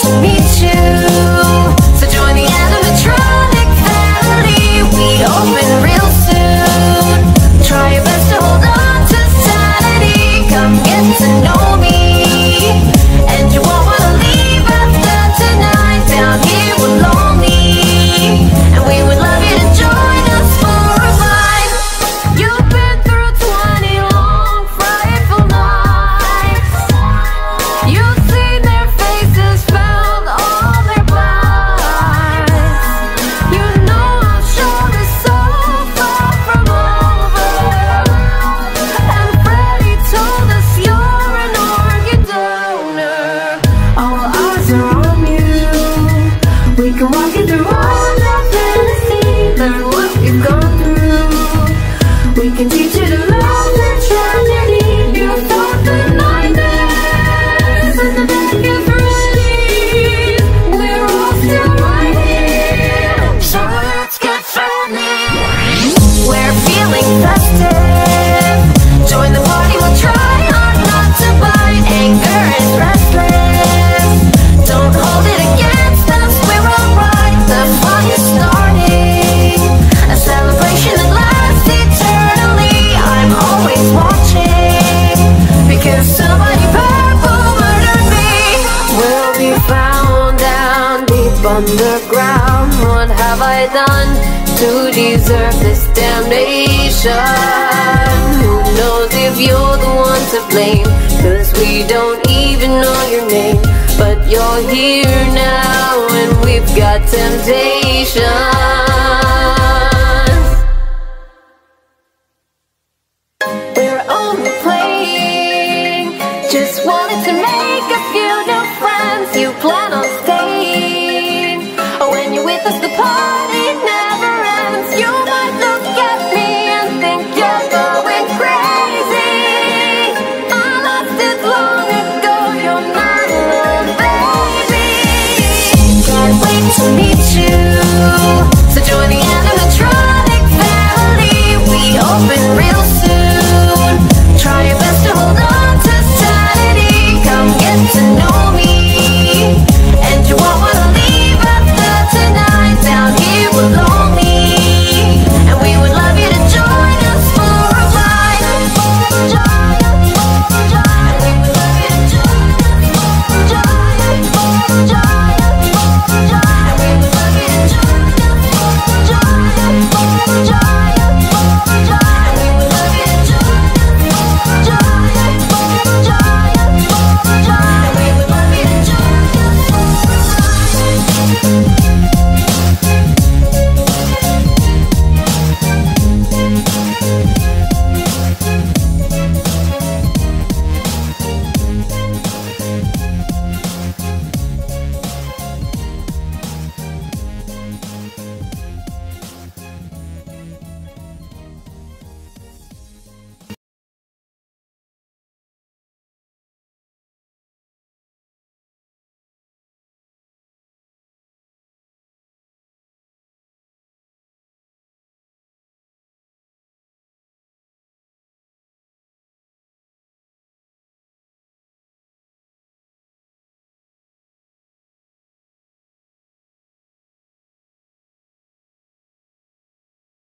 to meet you. So join the animatronic family. We open real soon. Try your best to hold on to sanity. Come get to know me, and you won't wanna leave after tonight. Down here we're lonely, and we would love you to join us for a ride. You've been through 20 long, frightful nights. You've seen their faces, found all their lies. You know our show is so far from over, and Freddie told us you're an organ donor. All eyes are on you. We can walk you through all that fantasy, learn what we've gone through. We can teach you to love the tragedy. You thought the nightmares and the bad get ready. We're all still right here, so let's get funny. We're feeling festive. Join the party, we'll try hard not to bite. Anger is restless. Don't hold it against us, we're alright. The fun is starting, a celebration that lasts eternally. I'm always watching, because somebody purple murdered me. We'll be found down deep underground. What have I done to deserve this damnation? Who knows if you're the one to blame, 'cause we don't even know your name. But you're here now, and we've got temptation.